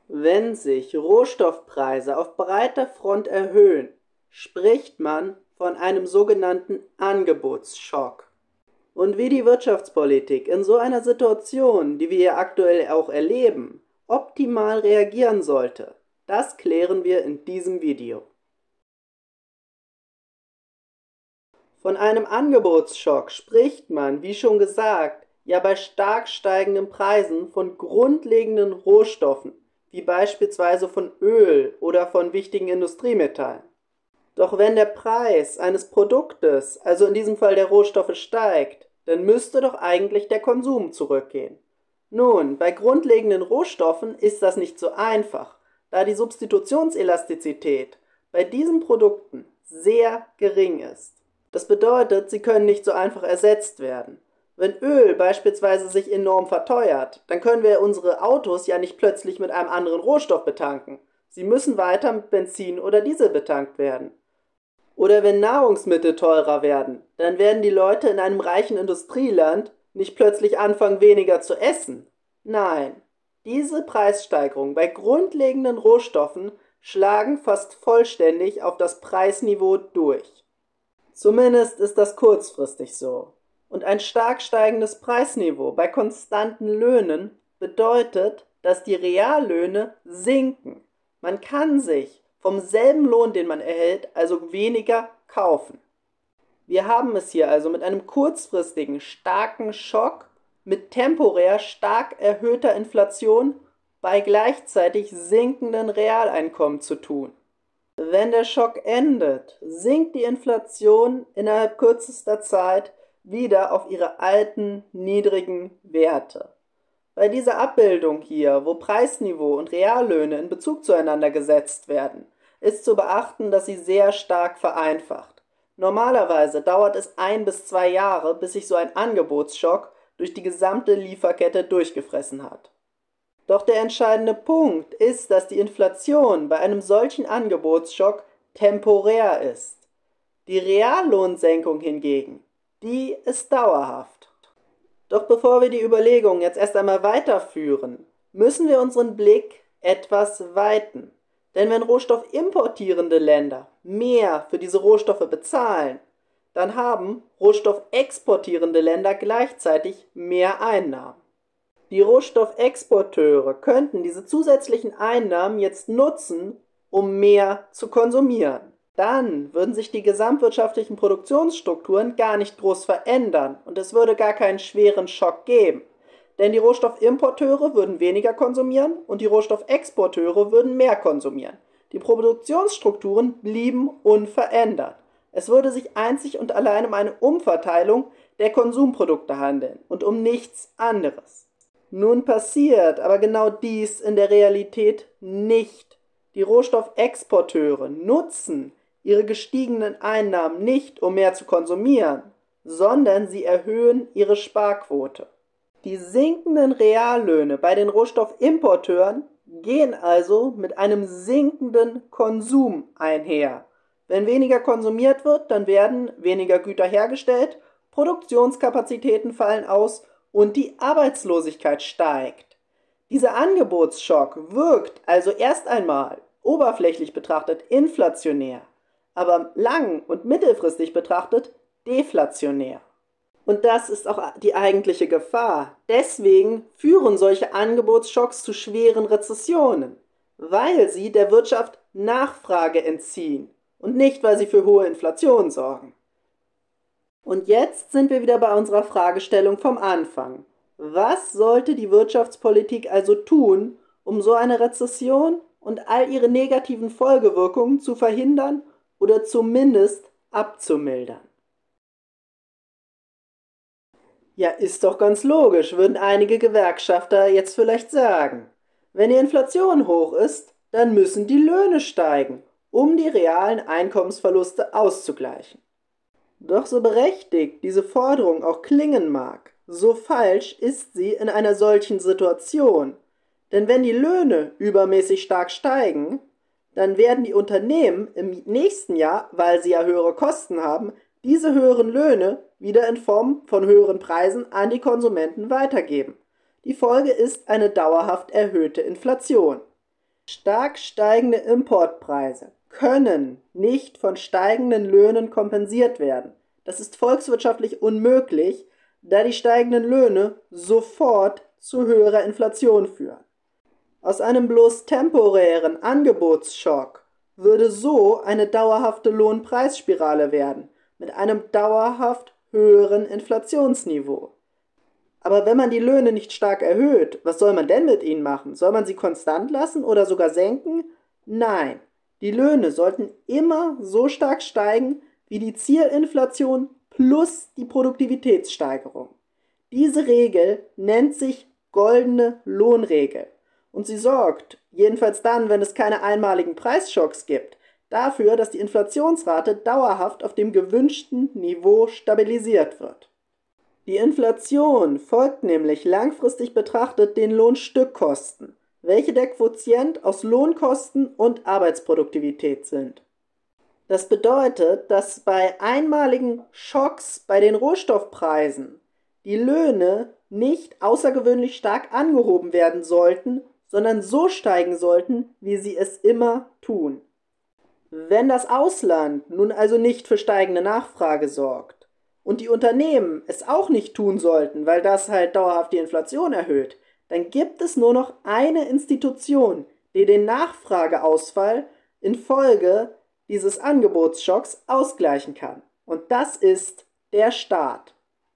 Wenn sich Rohstoffpreise auf breiter Front erhöhen, spricht man von einem sogenannten Angebotsschock. Und wie die Wirtschaftspolitik in so einer Situation, die wir hier aktuell auch erleben, optimal reagieren sollte, das klären wir in diesem Video. Von einem Angebotsschock spricht man, wie schon gesagt, ja bei stark steigenden Preisen von grundlegenden Rohstoffen, wie beispielsweise von Öl oder von wichtigen Industriemetallen. Doch wenn der Preis eines Produktes, also in diesem Fall der Rohstoffe, steigt, dann müsste doch eigentlich der Konsum zurückgehen. Nun, bei grundlegenden Rohstoffen ist das nicht so einfach, da die Substitutionselastizität bei diesen Produkten sehr gering ist. Das bedeutet, sie können nicht so einfach ersetzt werden. Wenn Öl beispielsweise sich enorm verteuert, dann können wir unsere Autos ja nicht plötzlich mit einem anderen Rohstoff betanken. Sie müssen weiter mit Benzin oder Diesel betankt werden. Oder wenn Nahrungsmittel teurer werden, dann werden die Leute in einem reichen Industrieland nicht plötzlich anfangen, weniger zu essen. Nein, diese Preissteigerungen bei grundlegenden Rohstoffen schlagen fast vollständig auf das Preisniveau durch. Zumindest ist das kurzfristig so. Und ein stark steigendes Preisniveau bei konstanten Löhnen bedeutet, dass die Reallöhne sinken. Man kann sich vom selben Lohn, den man erhält, also weniger kaufen. Wir haben es hier also mit einem kurzfristigen, starken Schock mit temporär stark erhöhter Inflation bei gleichzeitig sinkenden Realeinkommen zu tun. Wenn der Schock endet, sinkt die Inflation innerhalb kürzester Zeit wieder auf ihre alten, niedrigen Werte. Bei dieser Abbildung hier, wo Preisniveau und Reallöhne in Bezug zueinander gesetzt werden, ist zu beachten, dass sie sehr stark vereinfacht. Normalerweise dauert es 1 bis 2 Jahre, bis sich so ein Angebotsschock durch die gesamte Lieferkette durchgefressen hat. Doch der entscheidende Punkt ist, dass die Inflation bei einem solchen Angebotsschock temporär ist. Die Reallohnsenkung hingegen, die ist dauerhaft. Doch bevor wir die Überlegungen jetzt erst einmal weiterführen, müssen wir unseren Blick etwas weiten. Denn wenn rohstoffimportierende Länder mehr für diese Rohstoffe bezahlen, dann haben rohstoffexportierende Länder gleichzeitig mehr Einnahmen. Die Rohstoffexporteure könnten diese zusätzlichen Einnahmen jetzt nutzen, um mehr zu konsumieren. Dann würden sich die gesamtwirtschaftlichen Produktionsstrukturen gar nicht groß verändern und es würde gar keinen schweren Schock geben. Denn die Rohstoffimporteure würden weniger konsumieren und die Rohstoffexporteure würden mehr konsumieren. Die Produktionsstrukturen blieben unverändert. Es würde sich einzig und allein um eine Umverteilung der Konsumprodukte handeln und um nichts anderes. Nun passiert aber genau dies in der Realität nicht. Die Rohstoffexporteure nutzen ihre gestiegenen Einnahmen nicht, um mehr zu konsumieren, sondern sie erhöhen ihre Sparquote. Die sinkenden Reallöhne bei den Rohstoffimporteuren gehen also mit einem sinkenden Konsum einher. Wenn weniger konsumiert wird, dann werden weniger Güter hergestellt, Produktionskapazitäten fallen aus und die Arbeitslosigkeit steigt. Dieser Angebotsschock wirkt also erst einmal oberflächlich betrachtet inflationär, aber lang- und mittelfristig betrachtet deflationär. Und das ist auch die eigentliche Gefahr. Deswegen führen solche Angebotsschocks zu schweren Rezessionen, weil sie der Wirtschaft Nachfrage entziehen und nicht, weil sie für hohe Inflation sorgen. Und jetzt sind wir wieder bei unserer Fragestellung vom Anfang. Was sollte die Wirtschaftspolitik also tun, um so eine Rezession und all ihre negativen Folgewirkungen zu verhindern oder zumindest abzumildern? Ja, ist doch ganz logisch, würden einige Gewerkschafter jetzt vielleicht sagen. Wenn die Inflation hoch ist, dann müssen die Löhne steigen, um die realen Einkommensverluste auszugleichen. Doch so berechtigt diese Forderung auch klingen mag, so falsch ist sie in einer solchen Situation. Denn wenn die Löhne übermäßig stark steigen, dann werden die Unternehmen im nächsten Jahr, weil sie ja höhere Kosten haben, diese höheren Löhne wieder in Form von höheren Preisen an die Konsumenten weitergeben. Die Folge ist eine dauerhaft erhöhte Inflation. Stark steigende Importpreise können nicht von steigenden Löhnen kompensiert werden. Das ist volkswirtschaftlich unmöglich, da die steigenden Löhne sofort zu höherer Inflation führen. Aus einem bloß temporären Angebotsschock würde so eine dauerhafte Lohnpreisspirale werden, mit einem dauerhaft höheren Inflationsniveau. Aber wenn man die Löhne nicht stark erhöht, was soll man denn mit ihnen machen? Soll man sie konstant lassen oder sogar senken? Nein, die Löhne sollten immer so stark steigen wie die Zielinflation plus die Produktivitätssteigerung. Diese Regel nennt sich goldene Lohnregel und sie sorgt, jedenfalls dann, wenn es keine einmaligen Preisschocks gibt, dafür, dass die Inflationsrate dauerhaft auf dem gewünschten Niveau stabilisiert wird. Die Inflation folgt nämlich langfristig betrachtet den Lohnstückkosten, welche der Quotient aus Lohnkosten und Arbeitsproduktivität sind. Das bedeutet, dass bei einmaligen Schocks bei den Rohstoffpreisen die Löhne nicht außergewöhnlich stark angehoben werden sollten, sondern so steigen sollten, wie sie es immer tun. Wenn das Ausland nun also nicht für steigende Nachfrage sorgt und die Unternehmen es auch nicht tun sollten, weil das halt dauerhaft die Inflation erhöht, dann gibt es nur noch eine Institution, die den Nachfrageausfall infolge dieses Angebotsschocks ausgleichen kann. Und das ist der Staat.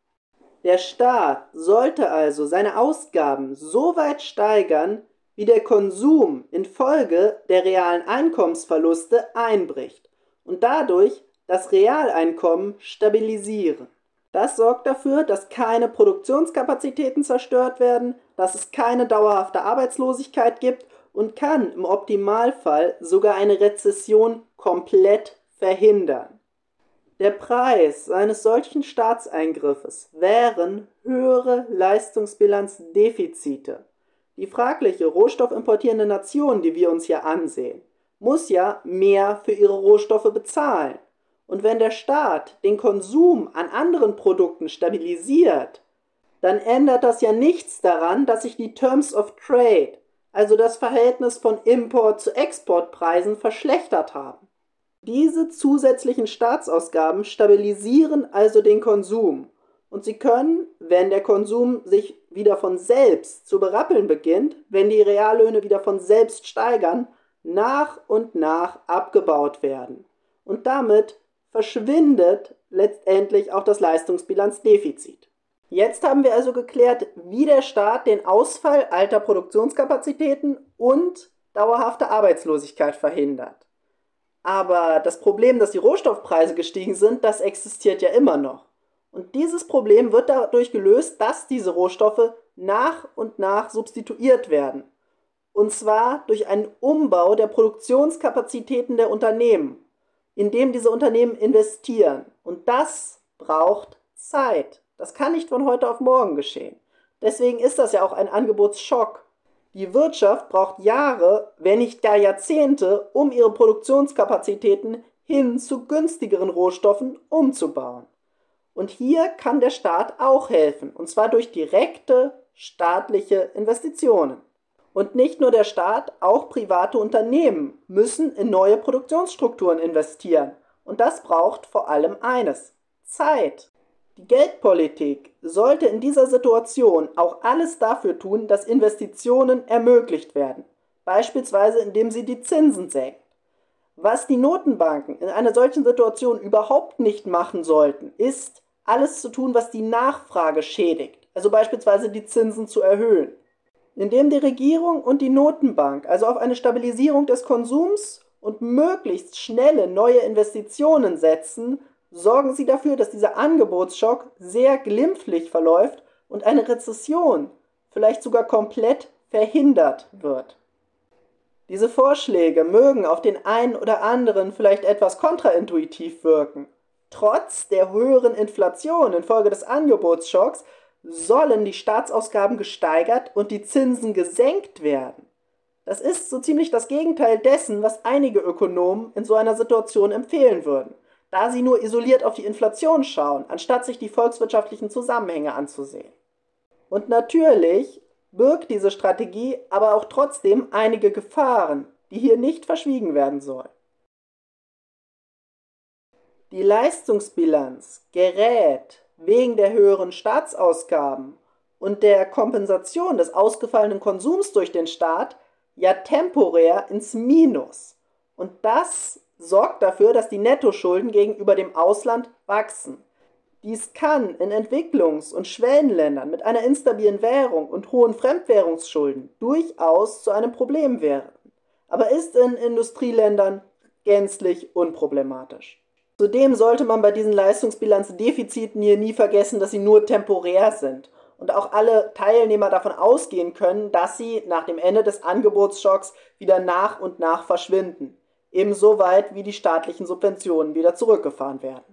Der Staat sollte also seine Ausgaben so weit steigern, wie der Konsum infolge der realen Einkommensverluste einbricht und dadurch das Realeinkommen stabilisieren. Das sorgt dafür, dass keine Produktionskapazitäten zerstört werden, dass es keine dauerhafte Arbeitslosigkeit gibt und kann im Optimalfall sogar eine Rezession komplett verhindern. Der Preis eines solchen Staatseingriffes wären höhere Leistungsbilanzdefizite. Die fragliche rohstoffimportierende Nation, die wir uns hier ansehen, muss ja mehr für ihre Rohstoffe bezahlen. Und wenn der Staat den Konsum an anderen Produkten stabilisiert, dann ändert das ja nichts daran, dass sich die Terms of Trade, also das Verhältnis von Import- zu Exportpreisen, verschlechtert haben. Diese zusätzlichen Staatsausgaben stabilisieren also den Konsum und sie können, wenn der Konsum sich wieder von selbst zu berappeln beginnt, wenn die Reallöhne wieder von selbst steigern, nach und nach abgebaut werden. Und damit verschwindet letztendlich auch das Leistungsbilanzdefizit. Jetzt haben wir also geklärt, wie der Staat den Ausfall alter Produktionskapazitäten und dauerhafte Arbeitslosigkeit verhindert. Aber das Problem, dass die Rohstoffpreise gestiegen sind, das existiert ja immer noch. Und dieses Problem wird dadurch gelöst, dass diese Rohstoffe nach und nach substituiert werden. Und zwar durch einen Umbau der Produktionskapazitäten der Unternehmen, indem diese Unternehmen investieren. Und das braucht Zeit. Das kann nicht von heute auf morgen geschehen. Deswegen ist das ja auch ein Angebotsschock. Die Wirtschaft braucht Jahre, wenn nicht gar Jahrzehnte, um ihre Produktionskapazitäten hin zu günstigeren Rohstoffen umzubauen. Und hier kann der Staat auch helfen, und zwar durch direkte staatliche Investitionen. Und nicht nur der Staat, auch private Unternehmen müssen in neue Produktionsstrukturen investieren. Und das braucht vor allem eines: Zeit. Die Geldpolitik sollte in dieser Situation auch alles dafür tun, dass Investitionen ermöglicht werden, beispielsweise indem sie die Zinsen senkt. Was die Notenbanken in einer solchen Situation überhaupt nicht machen sollten, ist, alles zu tun, was die Nachfrage schädigt, also beispielsweise die Zinsen zu erhöhen. Indem die Regierung und die Notenbank also auf eine Stabilisierung des Konsums und möglichst schnelle neue Investitionen setzen, sorgen sie dafür, dass dieser Angebotsschock sehr glimpflich verläuft und eine Rezession vielleicht sogar komplett verhindert wird. Diese Vorschläge mögen auf den einen oder anderen vielleicht etwas kontraintuitiv wirken. Trotz der höheren Inflation infolge des Angebotsschocks sollen die Staatsausgaben gesteigert und die Zinsen gesenkt werden. Das ist so ziemlich das Gegenteil dessen, was einige Ökonomen in so einer Situation empfehlen würden, da sie nur isoliert auf die Inflation schauen, anstatt sich die volkswirtschaftlichen Zusammenhänge anzusehen. Und natürlich birgt diese Strategie aber auch trotzdem einige Gefahren, die hier nicht verschwiegen werden sollen. Die Leistungsbilanz gerät wegen der höheren Staatsausgaben und der Kompensation des ausgefallenen Konsums durch den Staat ja temporär ins Minus. Und das sorgt dafür, dass die Nettoschulden gegenüber dem Ausland wachsen. Dies kann in Entwicklungs- und Schwellenländern mit einer instabilen Währung und hohen Fremdwährungsschulden durchaus zu einem Problem werden, aber ist in Industrieländern gänzlich unproblematisch. Zudem sollte man bei diesen Leistungsbilanzdefiziten hier nie vergessen, dass sie nur temporär sind und auch alle Teilnehmer davon ausgehen können, dass sie nach dem Ende des Angebotsschocks wieder nach und nach verschwinden, ebenso weit wie die staatlichen Subventionen wieder zurückgefahren werden.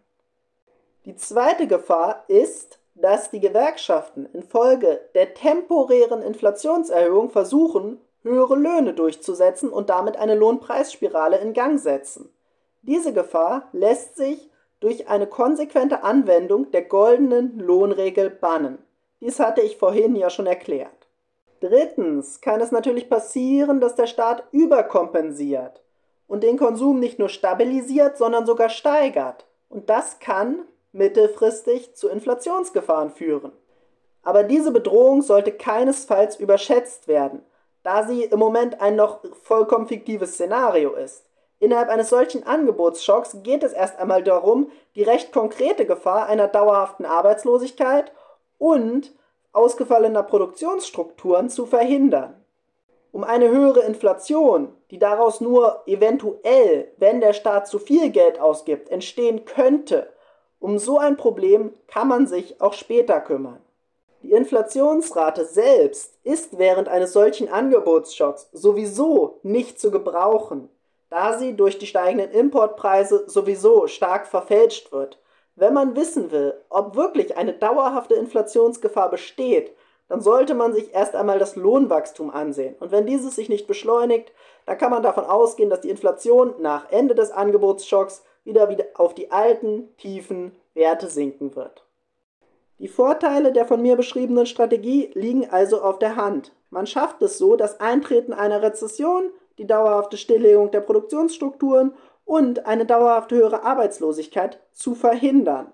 Die zweite Gefahr ist, dass die Gewerkschaften infolge der temporären Inflationserhöhung versuchen, höhere Löhne durchzusetzen und damit eine Lohnpreisspirale in Gang setzen. Diese Gefahr lässt sich durch eine konsequente Anwendung der goldenen Lohnregel bannen. Dies hatte ich vorhin ja schon erklärt. Drittens kann es natürlich passieren, dass der Staat überkompensiert und den Konsum nicht nur stabilisiert, sondern sogar steigert. Und das kann mittelfristig zu Inflationsgefahren führen. Aber diese Bedrohung sollte keinesfalls überschätzt werden, da sie im Moment ein noch vollkommen fiktives Szenario ist. Innerhalb eines solchen Angebotsschocks geht es erst einmal darum, die recht konkrete Gefahr einer dauerhaften Arbeitslosigkeit und ausgefallener Produktionsstrukturen zu verhindern. Um eine höhere Inflation, die daraus nur eventuell, wenn der Staat zu viel Geld ausgibt, entstehen könnte, um so ein Problem kann man sich auch später kümmern. Die Inflationsrate selbst ist während eines solchen Angebotsschocks sowieso nicht zu gebrauchen, da sie durch die steigenden Importpreise sowieso stark verfälscht wird. Wenn man wissen will, ob wirklich eine dauerhafte Inflationsgefahr besteht, dann sollte man sich erst einmal das Lohnwachstum ansehen. Und wenn dieses sich nicht beschleunigt, dann kann man davon ausgehen, dass die Inflation nach Ende des Angebotsschocks wieder auf die alten, tiefen Werte sinken wird. Die Vorteile der von mir beschriebenen Strategie liegen also auf der Hand. Man schafft es so, das Eintreten einer Rezession, die dauerhafte Stilllegung der Produktionsstrukturen und eine dauerhaft höhere Arbeitslosigkeit zu verhindern.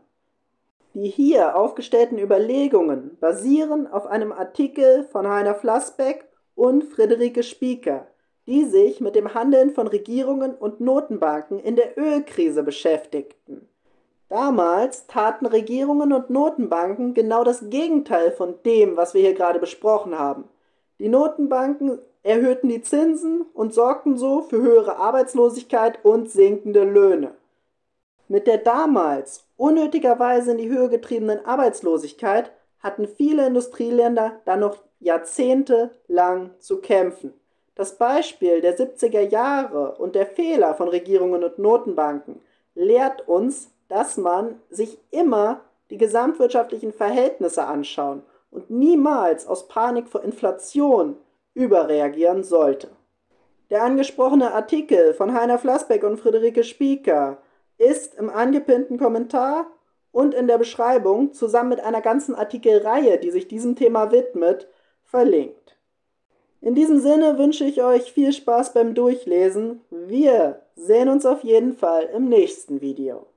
Die hier aufgestellten Überlegungen basieren auf einem Artikel von Heiner Flassbeck und Friederike Spieker, die sich mit dem Handeln von Regierungen und Notenbanken in der Ölkrise beschäftigten. Damals taten Regierungen und Notenbanken genau das Gegenteil von dem, was wir hier gerade besprochen haben. Die Notenbanken erhöhten die Zinsen und sorgten so für höhere Arbeitslosigkeit und sinkende Löhne. Mit der damals unnötigerweise in die Höhe getriebenen Arbeitslosigkeit hatten viele Industrieländer dann noch jahrzehntelang zu kämpfen. Das Beispiel der 70er Jahre und der Fehler von Regierungen und Notenbanken lehrt uns, dass man sich immer die gesamtwirtschaftlichen Verhältnisse anschauen und niemals aus Panik vor Inflation überreagieren sollte. Der angesprochene Artikel von Heiner Flassbeck und Friederike Spieker ist im angepinnten Kommentar und in der Beschreibung zusammen mit einer ganzen Artikelreihe, die sich diesem Thema widmet, verlinkt. In diesem Sinne wünsche ich euch viel Spaß beim Durchlesen. Wir sehen uns auf jeden Fall im nächsten Video.